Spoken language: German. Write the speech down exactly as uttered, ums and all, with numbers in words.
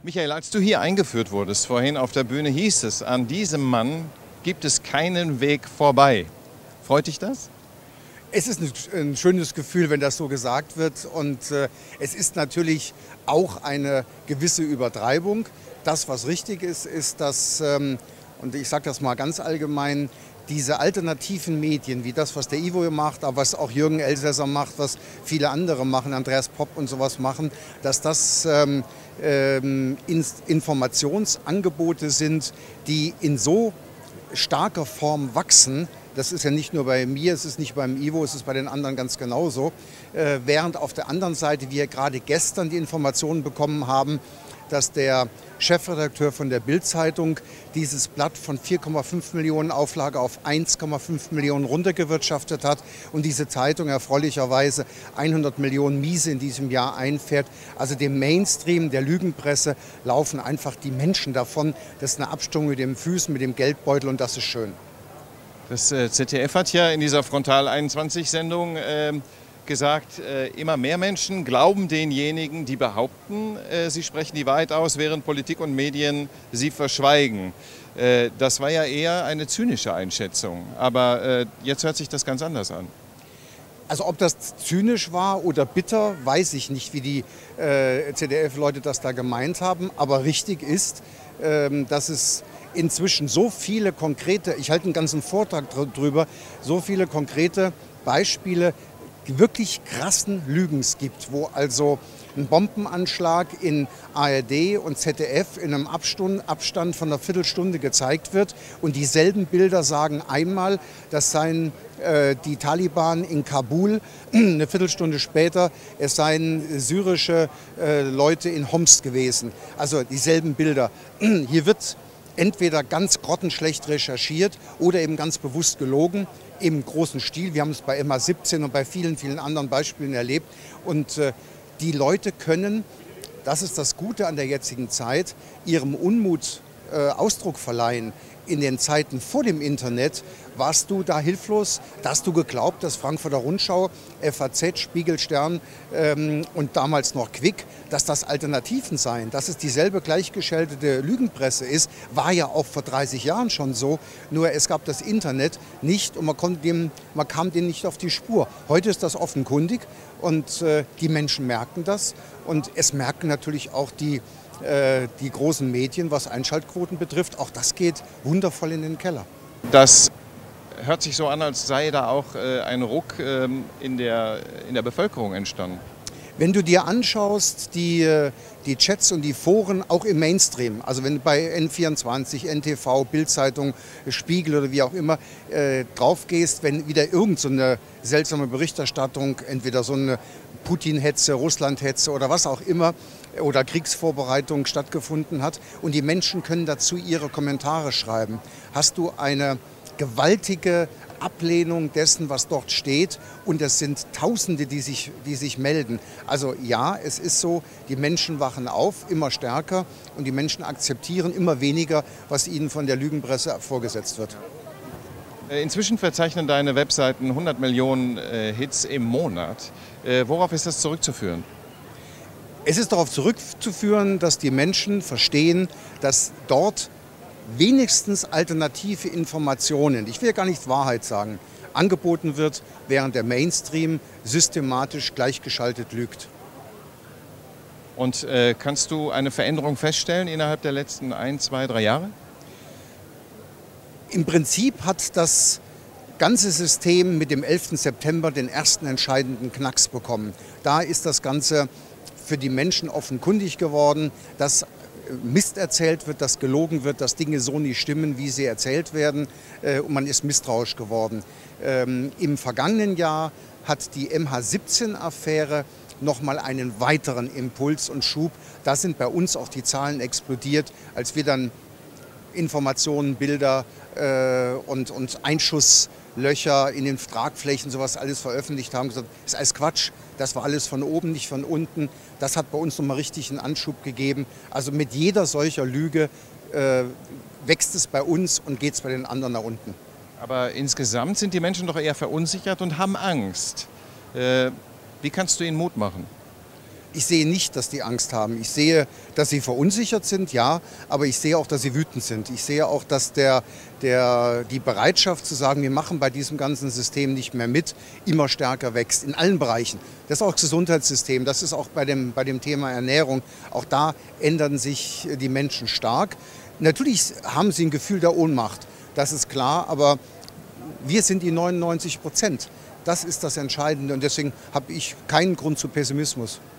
Michael, als du hier eingeführt wurdest, vorhin auf der Bühne, hieß es, an diesem Mann gibt es keinen Weg vorbei. Freut dich das? Es ist ein schönes Gefühl, wenn das so gesagt wird. Und äh, es ist natürlich auch eine gewisse Übertreibung. Das, was richtig ist, ist, dass, ähm, und ich sage das mal ganz allgemein, diese alternativen Medien, wie das, was der Ivo macht, aber was auch Jürgen Elsässer macht, was viele andere machen, Andreas Popp und sowas machen, dass das ähm, ähm, Informationsangebote sind, die in so starker Form wachsen. Das ist ja nicht nur bei mir, es ist nicht beim Ivo, es ist bei den anderen ganz genauso. Äh, während auf der anderen Seite wir gerade gestern die Informationen bekommen haben, dass der Chefredakteur von der Bild-Zeitung dieses Blatt von vier Komma fünf Millionen Auflage auf eins Komma fünf Millionen runtergewirtschaftet hat und diese Zeitung erfreulicherweise hundert Millionen Miese in diesem Jahr einfährt. Also dem Mainstream der Lügenpresse laufen einfach die Menschen davon. Das ist eine Abstimmung mit den Füßen, mit dem Geldbeutel und das ist schön. Das äh, Z D F hat ja in dieser Frontal einundzwanzig-Sendung äh, gesagt, äh, immer mehr Menschen glauben denjenigen, die behaupten, äh, sie sprechen die Wahrheit aus, während Politik und Medien sie verschweigen. Äh, das war ja eher eine zynische Einschätzung, aber äh, jetzt hört sich das ganz anders an. Also ob das zynisch war oder bitter, weiß ich nicht, wie die äh, Z D F-Leute das da gemeint haben, aber richtig ist, äh, dass es inzwischen so viele konkrete, ich halte einen ganzen Vortrag drüber, so viele konkrete Beispiele wirklich krassen Lügens gibt, wo also ein Bombenanschlag in A R D und Z D F in einem Abstand, Abstand von einer Viertelstunde gezeigt wird und dieselben Bilder sagen einmal, das seien äh, die Taliban in Kabul, eine Viertelstunde später, es seien syrische äh, Leute in Homs gewesen. Also dieselben Bilder. Hier wird entweder ganz grottenschlecht recherchiert oder eben ganz bewusst gelogen im großen Stil. Wir haben es bei M H siebzehn und bei vielen, vielen anderen Beispielen erlebt. Und äh, die Leute können, das ist das Gute an der jetzigen Zeit, ihrem Unmut äh, Ausdruck verleihen. In den Zeiten vor dem Internet warst du da hilflos, da hast du geglaubt, dass Frankfurter Rundschau, F A Z, Spiegel, Stern ähm, und damals noch Quick, dass das Alternativen seien, dass es dieselbe gleichgeschaltete Lügenpresse ist, war ja auch vor dreißig Jahren schon so, nur es gab das Internet nicht und man, konnte dem, man kam dem nicht auf die Spur. Heute ist das offenkundig und äh, die Menschen merken das und es merken natürlich auch die die großen Medien, was Einschaltquoten betrifft, auch das geht wundervoll in den Keller. Das hört sich so an, als sei da auch äh, ein Ruck ähm, in der, in der Bevölkerung entstanden. Wenn du dir anschaust, die, die Chats und die Foren auch im Mainstream, also wenn du bei N vierundzwanzig, N T V, Bild-Zeitung, Spiegel oder wie auch immer äh, drauf gehst, wenn wieder irgend so eine seltsame Berichterstattung, entweder so eine Putin-Hetze, Russland-Hetze oder was auch immer, oder Kriegsvorbereitung stattgefunden hat und die Menschen können dazu ihre Kommentare schreiben, hast du eine gewaltige Ablehnung dessen, was dort steht und es sind Tausende, die sich, die sich melden. Also ja, es ist so, die Menschen wachen auf, immer stärker und die Menschen akzeptieren immer weniger, was ihnen von der Lügenpresse vorgesetzt wird. Inzwischen verzeichnen deine Webseiten hundert Millionen äh, Hits im Monat. Äh, worauf ist das zurückzuführen? Es ist darauf zurückzuführen, dass die Menschen verstehen, dass dort wenigstens alternative Informationen, ich will gar nicht Wahrheit sagen, angeboten wird, während der Mainstream systematisch gleichgeschaltet lügt. Und äh, kannst du eine Veränderung feststellen innerhalb der letzten ein, zwei, drei Jahre? Im Prinzip hat das ganze System mit dem elften September den ersten entscheidenden Knacks bekommen. Da ist das Ganze für die Menschen offenkundig geworden, dass Mist erzählt wird, dass gelogen wird, dass Dinge so nicht stimmen, wie sie erzählt werden äh, und man ist misstrauisch geworden. Ähm, im vergangenen Jahr hat die M H siebzehn-Affäre nochmal einen weiteren Impuls und Schub. Da sind bei uns auch die Zahlen explodiert, als wir dann Informationen, Bilder äh, und, und Einschusslöcher in den Tragflächen, sowas alles veröffentlicht haben, gesagt, das ist alles Quatsch, das war alles von oben, nicht von unten. Das hat bei uns nochmal richtig einen Anschub gegeben. Also mit jeder solcher Lüge äh, wächst es bei uns und geht es bei den anderen nach unten. Aber insgesamt sind die Menschen doch eher verunsichert und haben Angst. Äh, wie kannst du ihnen Mut machen? ich sehe nicht, dass die Angst haben. Ich sehe, dass sie verunsichert sind, ja, aber ich sehe auch, dass sie wütend sind. Ich sehe auch, dass der, der, die Bereitschaft zu sagen, wir machen bei diesem ganzen System nicht mehr mit, immer stärker wächst, in allen Bereichen. Das ist auch das Gesundheitssystem, das ist auch bei dem, bei dem Thema Ernährung. Auch da ändern sich die Menschen stark. Natürlich haben sie ein Gefühl der Ohnmacht, das ist klar, aber wir sind die neunundneunzig Prozent. Das ist das Entscheidende und deswegen habe ich keinen Grund zu Pessimismus.